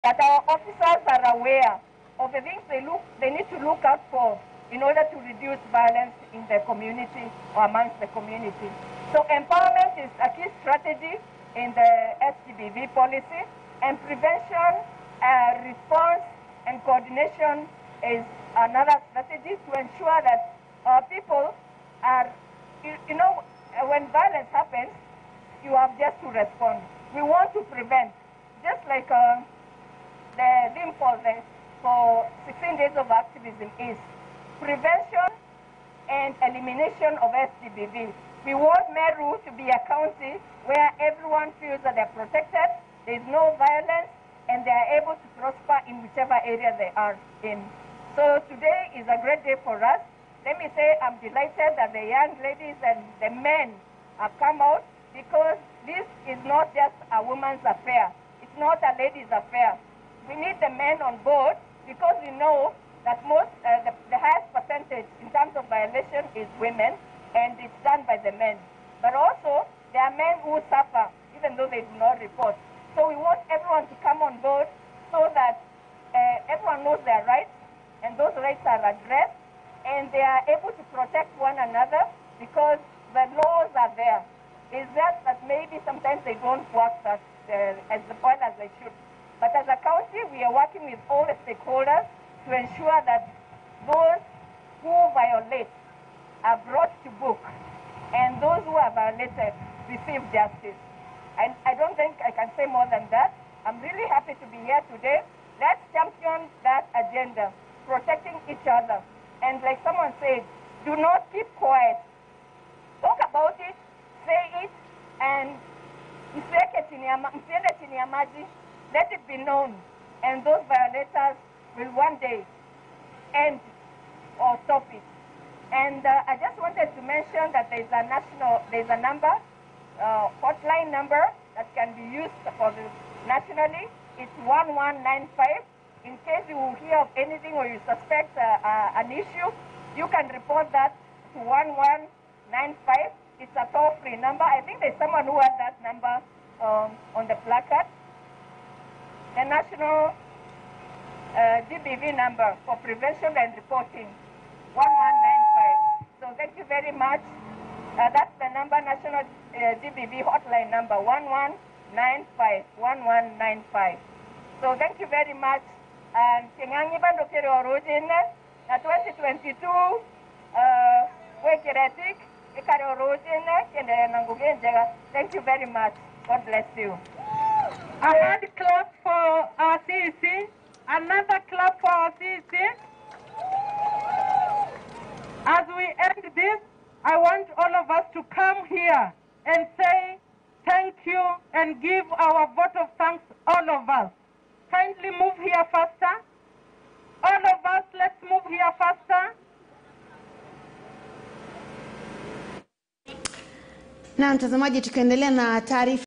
that our officers are aware of the things they need to look out for in order to reduce violence in the community or amongst the community. So empowerment is a key strategy in the STBV policy, and prevention, response, and coordination is another strategy to ensure that our people are, when violence happens, you have just to respond. We want to prevent, just like the theme for 16 days of activism is prevention and elimination of STBV. We want Meru to be a county where everyone feels that they're protected, there's no violence, and they are able to prosper in whichever area they are in. So today is a great day for us. Let me say I'm delighted that the young ladies and the men have come out, because this is not just a woman's affair. It's not a ladies' affair. We need the men on board, because we know that the highest percentage in terms of violation is women, and it's done by the men. But also, there are men who suffer, even though they do not report. So we want everyone to come on board so that everyone knows their rights, and those rights are addressed, and they are able to protect one another, because the laws are there. It's just that maybe sometimes they don't work as well as they should. But as a county, we are working with all the stakeholders to ensure that those who violate are brought to book, and those who are violated receive justice. And I don't think I can say more than that. I'm really happy to be here today. Let's champion that agenda, protecting each other. And like someone said, do not keep quiet. Talk about it, say it, and let it be known. And those violators will one day end or stop it. And I just wanted to mention that there's a number, hotline number that can be used for this nationally. It's 1195. In case you hear of anything or you suspect an issue, you can report that to 1195. It's a toll-free number. I think there's someone who has that number on the placard. The national DBV number for prevention and reporting, 1195. So thank you very much. That's the number, national DBV hotline number, 1195, 1195. So thank you very much. And 2022 thank you very much. God bless you. A hand clap for our CEC. Another clap for our CEC. As we end this, I want all of us to come here and say thank you and give our vote of thanks, all of us. Kindly move here faster. All of us, let's move here faster. Na mtazamaji, tukaendelea na taarifa.